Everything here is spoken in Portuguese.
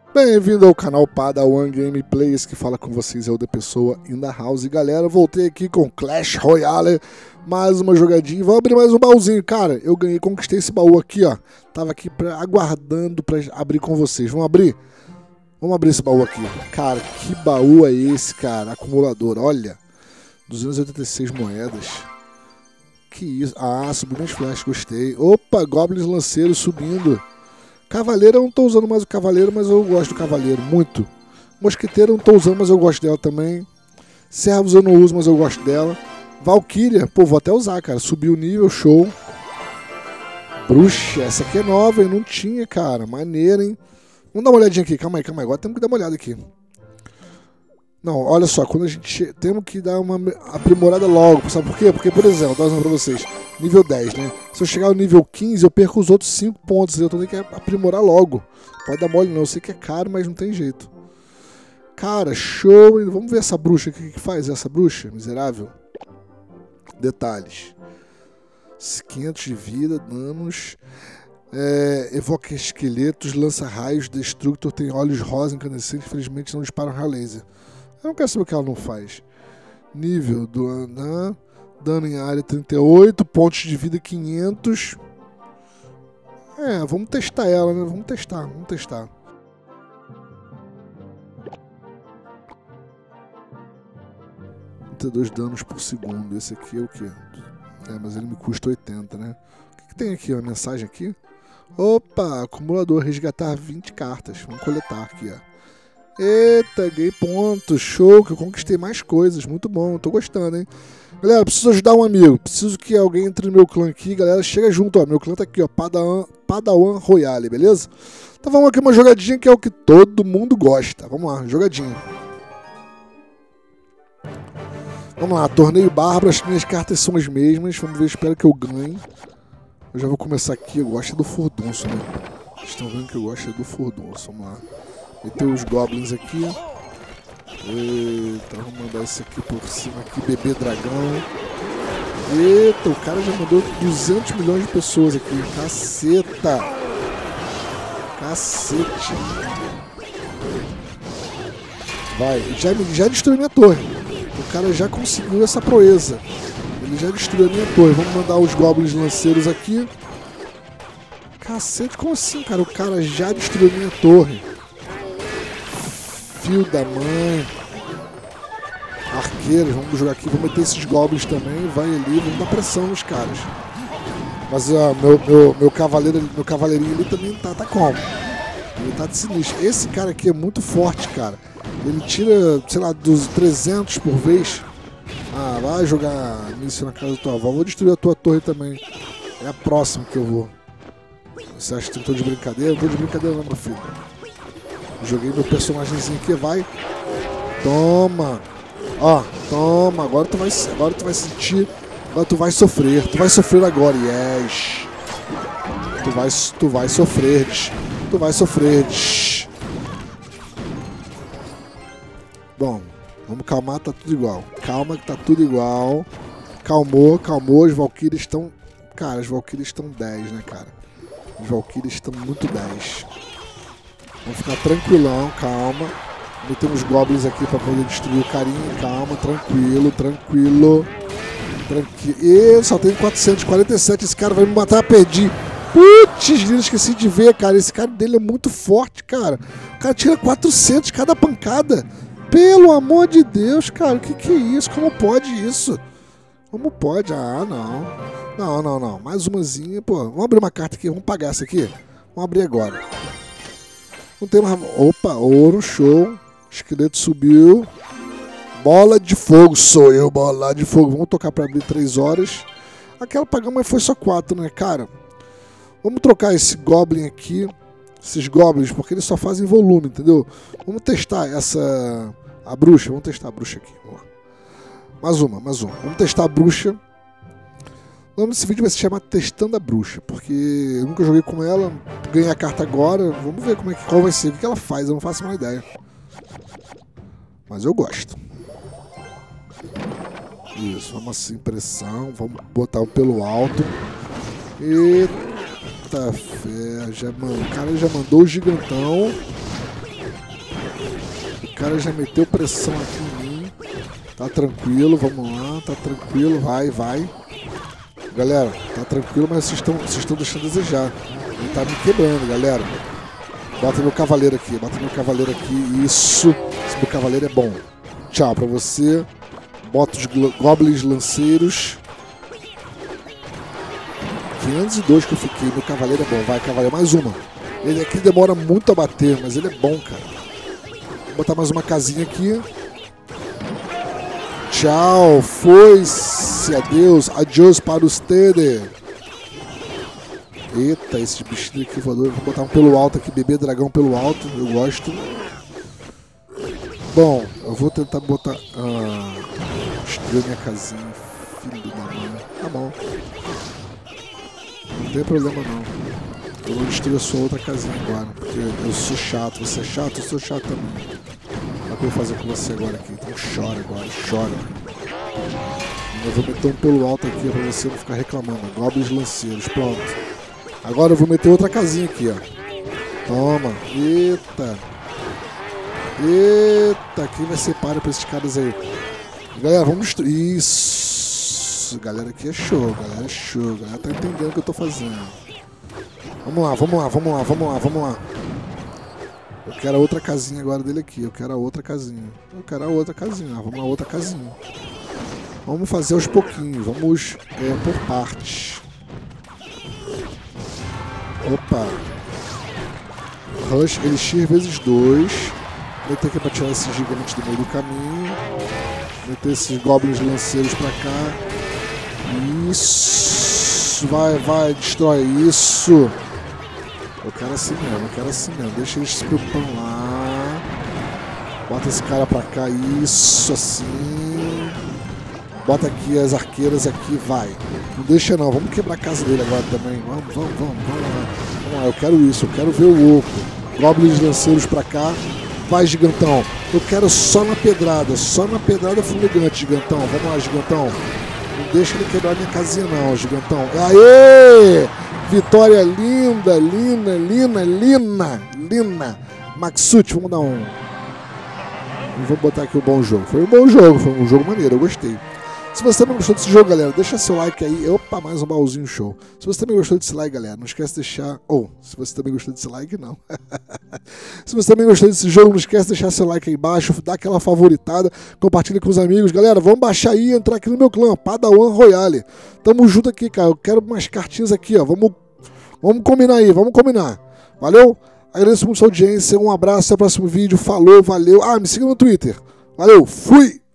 Bem-vindo ao canal Padawan Gameplays, que fala com vocês é o da pessoa in the house. E galera, voltei aqui com Clash Royale, mais uma jogadinha. Vamos abrir mais um baúzinho. Cara, eu ganhei, conquistei esse baú aqui, ó. Tava aqui aguardando pra abrir com vocês. Vamos abrir? Vamos abrir esse baú aqui. Cara, que baú é esse, cara? Acumulador, olha. 286 moedas. Que isso? Ah, subiu minhas flash, gostei. Opa, Goblins Lanceiros subindo. Cavaleiro, eu não tô usando mais o Cavaleiro, mas eu gosto do Cavaleiro, muito. Mosqueteiro eu não tô usando, mas eu gosto dela também. Servos eu não uso, mas eu gosto dela. Valkyria, pô, vou até usar, cara. Subiu o nível, show. Bruxa, essa aqui é nova, eu não tinha, cara. Maneira, hein? Vamos dar uma olhadinha aqui, calma aí. Agora temos que dar uma olhada aqui. Não, olha só, quando a gente... Temos que dar uma aprimorada logo, sabe por quê? Porque, por exemplo, vou dar uma pra vocês. Nível 10, né? Se eu chegar no nível 15, eu perco os outros 5 pontos. Eu tenho que aprimorar logo. Pode dar mole não, eu sei que é caro, mas não tem jeito. Cara, show. Vamos ver essa bruxa aqui. O que faz essa bruxa? Miserável. Detalhes. 500 de vida, danos. Evoca esqueletos, lança raios, destructor, tem olhos rosa incandescentes. Infelizmente não disparam raio laser. Eu não quero saber o que ela não faz. Nível do... Dano em área 38, pontos de vida 500. Vamos testar ela, né? Vamos testar. 32 danos por segundo. Esse aqui é o quê? Mas ele me custa 80, né? O que tem aqui? Uma mensagem aqui? Opa, acumulador, resgatar 20 cartas. Vamos coletar aqui, ó. Eita, ganhei pontos, show, que eu conquistei mais coisas, muito bom, tô gostando, hein? Galera, preciso ajudar um amigo, preciso que alguém entre no meu clã aqui, galera, chega junto, ó, meu clã tá aqui, ó, Padawan Royale, beleza? Então vamos aqui uma jogadinha que é o que todo mundo gosta, vamos lá, jogadinha. Vamos lá, torneio Bárbaro, as minhas cartas são as mesmas, vamos ver, espero que eu ganhe. Eu já vou começar aqui, eu gosto do furdunço, né? Vocês estão vendo que eu gosto do furdunço, vamos lá. Meter os goblins aqui. Eita, vamos mandar esse aqui por cima aqui, bebê dragão. Eita, o cara já mandou 200 milhões de pessoas aqui. Caceta. Cacete. Vai, já destruiu minha torre. O cara já conseguiu essa proeza. Ele já destruiu a minha torre. Vamos mandar os goblins lanceiros aqui. Cacete, como assim, cara? O cara já destruiu a minha torre. Filho da mãe. Arqueiros, vamos jogar aqui, vamos meter esses goblins também, vai ali, vamos dar pressão nos caras. Mas ó, meu cavaleirinho ali também tá como? Ele tá de sinistro. Esse cara aqui é muito forte, cara. Ele tira, sei lá, dos 300 por vez. Ah, vai jogar nisso na casa da tua avó. Vou destruir a tua torre também. É a próxima que eu vou. Você acha que eu tô de brincadeira? Não tô de brincadeira não, meu filho. Joguei meu personagemzinho aqui, vai. Toma. Ó, toma. Agora tu vai sentir. Agora tu vai sofrer. Tu vai sofrer agora, yes. Tu vai sofrer. Tu vai sofrer. Bom, vamos calmar, tá tudo igual. Calma que tá tudo igual. Calmou. As Valkyrias estão... Cara, as Valkyrias estão 10, né, cara? As Valkyrias estão muito 10. Vamos ficar tranquilão, calma. Metemos goblins aqui pra poder destruir o carinha. Calma, tranquilo. E só tem 447. Esse cara vai me matar, perdi. Putz, esqueci de ver, cara. Esse cara dele é muito forte, cara. O cara tira 400 cada pancada. Pelo amor de Deus, cara. O que é isso? Como pode isso? Como pode? Ah, não. Não. Mais umazinha, pô. Vamos abrir uma carta aqui. Vamos pagar essa aqui. Vamos abrir agora. Não tem mais... Opa, ouro, show. Esqueleto subiu. Bola de fogo, sou eu, bola de fogo. Vamos tocar pra abrir 3 horas. Aquela pagamos, mas foi só 4, né, cara? Vamos trocar esse goblin aqui. Esses goblins, porque eles só fazem volume, entendeu? Vamos testar a bruxa. Vamos testar a bruxa aqui. Vamos lá. Mais uma. Vamos testar a bruxa. O nome desse vídeo vai se chamar Testando a Bruxa, porque eu nunca joguei com ela, ganhei a carta agora, vamos ver qual vai ser, o que ela faz, eu não faço uma ideia. Mas eu gosto. Isso, vamos assim, pressão, vamos botar pelo alto. Eita fé, o cara já mandou o gigantão. cara já meteu pressão aqui em mim. Tá tranquilo, vamos lá, tá tranquilo, vai, vai. Galera, tá tranquilo, mas vocês estão deixando a desejar. Ele tá me quebrando, galera. Bota meu cavaleiro aqui, isso. Esse meu cavaleiro é bom. Tchau pra você. Bota os goblins lanceiros. 502 que eu fiquei, meu cavaleiro é bom. Vai, cavaleiro, mais uma. Ele aqui demora muito a bater, mas ele é bom, cara. Vou botar mais uma casinha aqui. Tchau, foi-se, adeus, adiós para ustedes. Eita, esse bichinho aqui voador. Vou botar um pelo alto aqui, bebê dragão pelo alto, eu gosto. Bom, eu vou tentar botar... destruir minha casinha, filho da mãe. Tá bom. Não tem problema não. Eu vou destruir a sua outra casinha agora, porque eu sou chato. Você é chato? Eu sou chato também. O que eu vou fazer com você agora aqui? Então chora agora, chora. Eu vou meter um pelo alto aqui pra você não ficar reclamando. Goblins lanceiros, pronto. Agora eu vou meter outra casinha aqui, ó. Toma. Eita. Eita, quem vai ser páreo pra esses caras aí? Galera, vamos destruir. Isso. Galera, aqui é show, galera, é show. Galera tá entendendo o que eu tô fazendo. Vamos lá, vamos lá, vamos lá, vamos lá, vamos lá. Eu quero a outra casinha agora dele aqui. Eu quero a outra casinha. Eu quero a outra casinha. Vamos lá, outra casinha. Vamos fazer aos pouquinhos. Vamos por partes. Opa. Rush Elixir vezes 2. Meter aqui pra tirar esses gigantes do meio do caminho. Meter esses goblins lanceiros pra cá. Isso. Vai, vai, destrói. Isso. Eu quero assim mesmo, eu quero assim mesmo. Deixa eles se preocupando lá. Bota esse cara pra cá. Isso, assim. Bota aqui as arqueiras aqui, vai. Não deixa não, vamos quebrar a casa dele agora também. Vamos lá. Vamos lá, eu quero isso, eu quero ver o oco. Goblins lanceiros pra cá. Vai, gigantão. Eu quero só na pedrada fumegante, gigantão. Vamos lá, gigantão. Não deixa ele quebrar minha casinha não, gigantão. Aê! Vitória linda, linda, linda, linda, linda. Maxute, vamos dar um... E vou botar aqui o bom jogo. Foi um jogo maneiro, eu gostei. Se você também gostou desse jogo, galera, deixa seu like aí. Opa, mais um baúzinho show. Se você também gostou desse like, galera, não esquece de deixar... se você também gostou desse like, não. Se você também gostou desse jogo, não esquece de deixar seu like aí embaixo, dá aquela favoritada, compartilha com os amigos. Galera, vamos baixar aí e entrar aqui no meu clã, Padawan Royale. Tamo junto aqui, cara. Eu quero umas cartinhas aqui, ó. Vamos combinar aí, vamos combinar. Valeu? Agradeço muito a sua audiência. Um abraço, até o próximo vídeo. Falou, valeu. Me siga no Twitter. Valeu, fui!